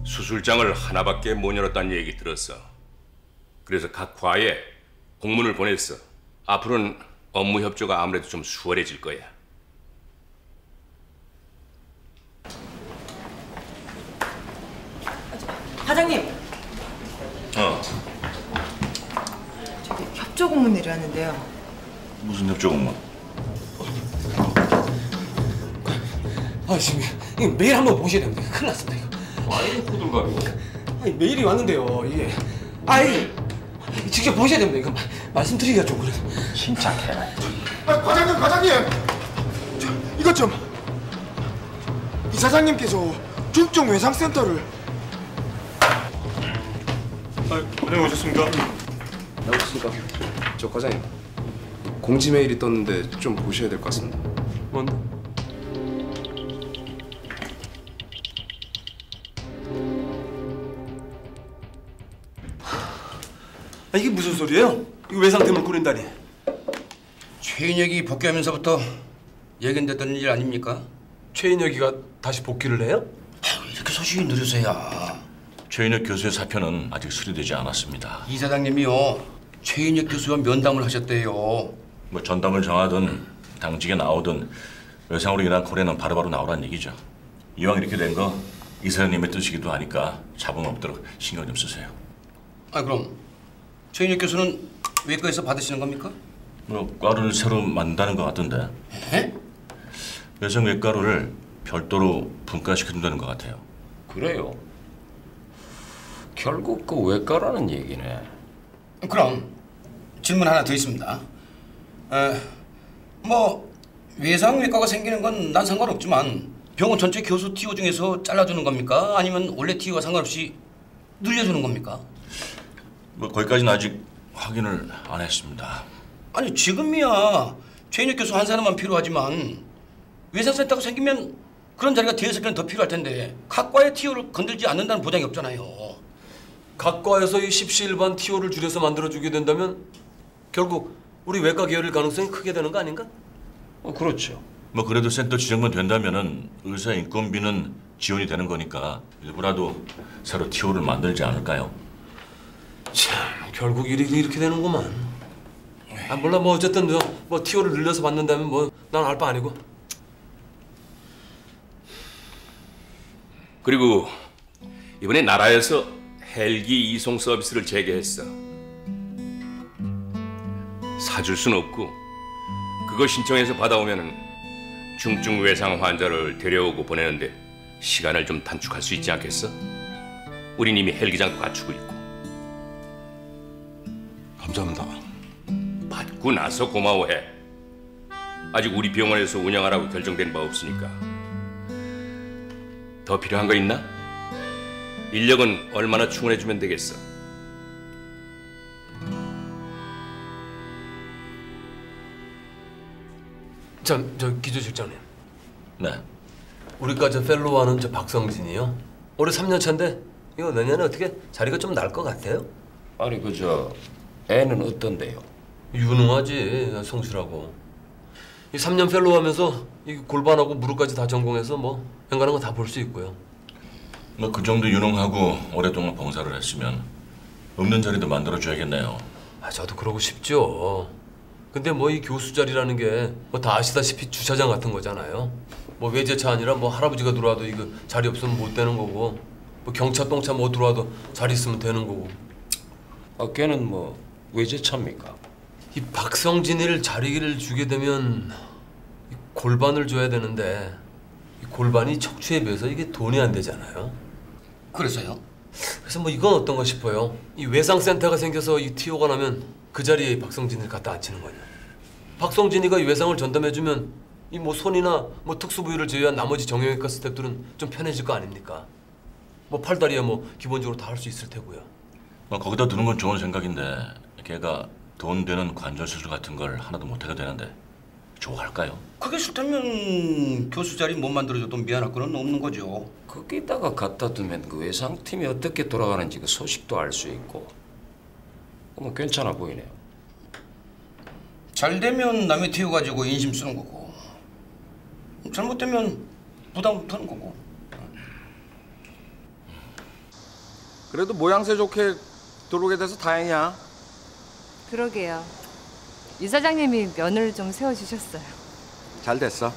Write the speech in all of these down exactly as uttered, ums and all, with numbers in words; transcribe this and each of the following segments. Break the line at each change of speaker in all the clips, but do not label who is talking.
수술장을 하나밖에 못 열었다는 얘기 들었어. 그래서 각 과에 공문을 보냈어. 앞으로는 업무 협조가 아무래도 좀 수월해질 거야.
과장님.
어.
저기 협조 공문 내려왔는데요.
무슨 협조 공문?
아 지금 이거 메일 한번 보셔야 됩니다. 큰일 났습니다 이거.
아이 호들갑이고.
아니 메일이 왔는데요 이게. 아이 직접 보셔야 됩니다. 이거 말씀드리기가 좀 그래서.
침착해.
아, 과장님, 과장님! 저, 이것 좀! 이사장님께서 중증 외상센터를...
아, 과장님 오셨습니까?
나오셨습니까? 저 과장님 공지 메일이 떴는데 좀 보셔야 될 것 같습니다.
뭔데? 아, 이게 무슨 소리예요? 이거 외상팀을 꾸린다니.
최인혁이 복귀하면서부터 예견됐던 일 아닙니까?
최인혁이가 다시 복귀를 해요?
아유, 이렇게 소식이 느려서야.
최인혁 교수의 사표는 아직 수리되지 않았습니다.
이 사장님이요, 최인혁 교수와 면담을 하셨대요.
뭐 전담을 정하든 당직에 나오든 외상으로 인한 고래는 바로바로 나오라는 얘기죠. 이왕 이렇게 된 거 이사장님의 뜻이기도 하니까 잡음 없도록 신경 좀 쓰세요.
아 그럼 최인혁 교수는 외과에서 받으시는 겁니까?
뭐 과를 새로 만든다는 것 같던데.
에?
외상 외과를 별도로 분과시켜준다는 것 같아요.
그래요? 결국 그 외과라는 얘기네.
그럼 질문 하나 더 있습니다. 에, 뭐 외상외과가 생기는 건 난 상관없지만 병원 전체 교수 티오 중에서 잘라주는 겁니까? 아니면 원래 티오와 상관없이 늘려주는 겁니까?
뭐 거기까지는 아직 확인을 안 했습니다.
아니 지금이야 최인혁 교수 한 사람만 필요하지만 외상센터가 생기면 그런 자리가 대여섯 개는 더 필요할 텐데 각 과의 티오를 건들지 않는다는 보장이 없잖아요.
각 과에서 이 십시일반 티오를 줄여서 만들어주게 된다면 결국 우리 외과 계열일 가능성이 크게 되는 거 아닌가?
어, 그렇죠.
뭐 그래도 센터 지정만 된다면은 의사 인건비는 지원이 되는 거니까 일부라도 새로 티오를 만들지 않을까요?
참 결국 일이 이렇게 되는구만. 아 몰라 뭐 어쨌든 뭐, 뭐 티오를 늘려서 받는다면 뭐 난 알 바 아니고.
그리고 이번에 나라에서 헬기 이송 서비스를 재개했어. 사줄 순 없고 그거 신청해서 받아오면은 중증 외상 환자를 데려오고 보내는데 시간을 좀 단축할 수 있지 않겠어? 우린 이미 헬기장도 갖추고 있고.
감사합니다.
받고 나서 고마워해. 아직 우리 병원에서 운영하라고 결정된 바 없으니까. 더 필요한 거 있나? 인력은 얼마나 충원해주면 되겠어?
참, 저 기조실장님.
네.
우리과 저 펠로우하는 저 박성진이요. 올해 삼 년 차인데 이거 내년에 어떻게 자리가 좀 날 것 같아요?
아니 그저 애는 어떤데요?
유능하지, 성실하고. 이 삼 년 펠로우 하면서 이 골반하고 무릎까지 다 전공해서 뭐 연관한 거 다 볼 수 있고요.
뭐 그 정도 유능하고 오랫동안 봉사를 했으면 없는 자리도 만들어줘야겠네요.
아, 저도 그러고 싶죠. 근데 뭐 이 교수 자리라는 게 뭐 다 아시다시피 주차장 같은 거잖아요. 뭐 외제차 아니라 뭐 할아버지가 들어와도 이거 자리 없으면 못 되는 거고, 뭐 경차 똥차 뭐 들어와도 자리 있으면 되는 거고.
아, 걔는 뭐 외제차입니까?
이 박성진이를 자리를 주게 되면 이 골반을 줘야 되는데 이 골반이 척추에 비해서 이게 돈이 안 되잖아요.
그래서요?
그래서 뭐 이건 어떤가 싶어요. 이 외상센터가 생겨서 이 티오가 나면 그 자리에 박성진을 갖다 앉히는 거냐. 박성진이가 이 외상을 전담해주면 이 뭐 손이나 뭐 특수 부위를 제외한 나머지 정형외과 스태프들은 좀 편해질 거 아닙니까? 뭐 팔다리야 뭐 기본적으로 다 할 수 있을 테고요.
뭐 거기다 두는 건 좋은 생각인데 걔가 돈 되는 관절 수술 같은 걸 하나도 못하게 되는데 좋아할까요?
그게 싫다면 교수 자리 못 만들어줘도 미안할 건 없는 거죠.
거기다가 갖다 두면 그 외상팀이 어떻게 돌아가는지 그 소식도 알 수 있고. 뭐 괜찮아 보이네요.
잘 되면 남의 티오 가지고 인심 쓰는 거고, 잘못되면 부담 터는 거고.
그래도 모양새 좋게 들어오게 돼서 다행이야.
그러게요. 이 사장님이 면을 좀 세워주셨어요.
잘 됐어.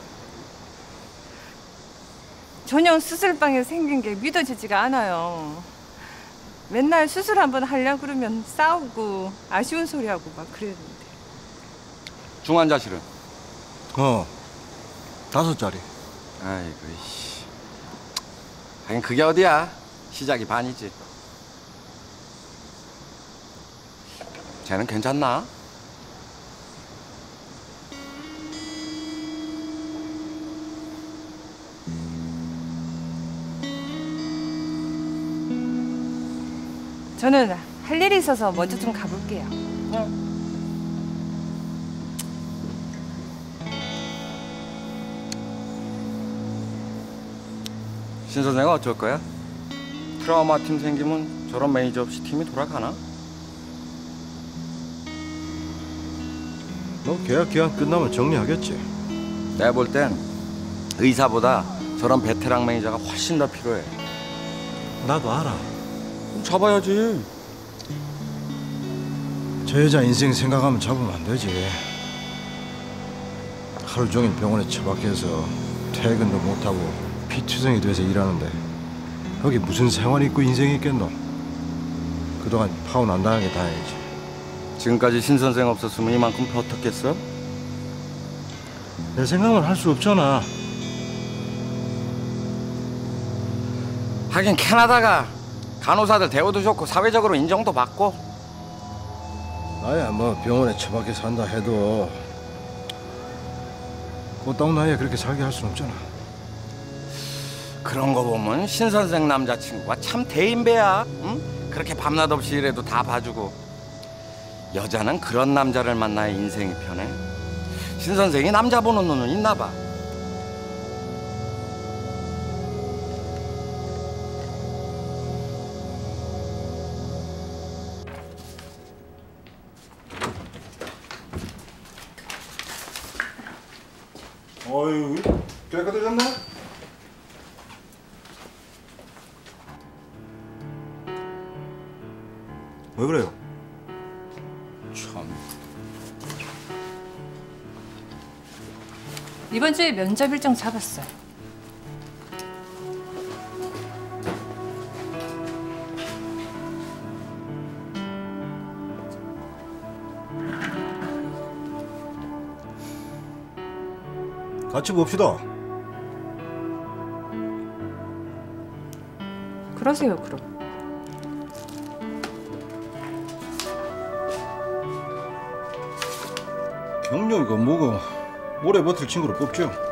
전혀 수술방에 생긴 게 믿어지지가 않아요. 맨날 수술 한번 하려고 그러면 싸우고 아쉬운 소리하고 막 그랬는데.
중환자실은?
어, 다섯 자리.
아이고, 씨. 하긴 그게 어디야. 시작이 반이지. 쟤는 괜찮나?
저는 할 일이 있어서 먼저 좀 가볼게요.
신 선생은 어쩔 거야? 트라우마 팀 생기면 저런 매니저 없이 팀이 돌아가나?
너 계약 기간 끝나면 정리하겠지.
내가 볼 땐 의사보다 저런 베테랑 매니저가 훨씬 더 필요해.
나도 알아.
잡아야지.
저 여자 인생 생각하면 잡으면 안 되지. 하루 종일 병원에 처박혀서 퇴근도 못하고 피투성이 돼서 일하는데 거기 무슨 생활이 있고 인생이 있겠노. 그동안 파혼 안 당한 게 다행이지.
지금까지 신 선생 없었으면 이만큼 버텼겠어?
내 생각은 할 수 없잖아.
하긴 캐나다가 간호사들 대우도 좋고 사회적으로 인정도 받고.
나야 뭐 병원에 처박혀 산다 해도 꽃다운 나이에 그렇게 살게 할 수는 없잖아.
그런 거 보면 신 선생 남자친구가 참 대인배야. 응? 그렇게 밤낮 없이 일해도 다 봐주고. 여자는 그런 남자를 만나야 인생이 편해. 신 선생이 남자 보는 눈은 있나 봐.
어휴, 깨끗해졌네? 왜 그래요?
참.
이번 주에 면접 일정 잡았어요.
같이 봅시다.
그러세요, 그럼.
경력이고 뭐고 오래 버틸 친구를 뽑죠.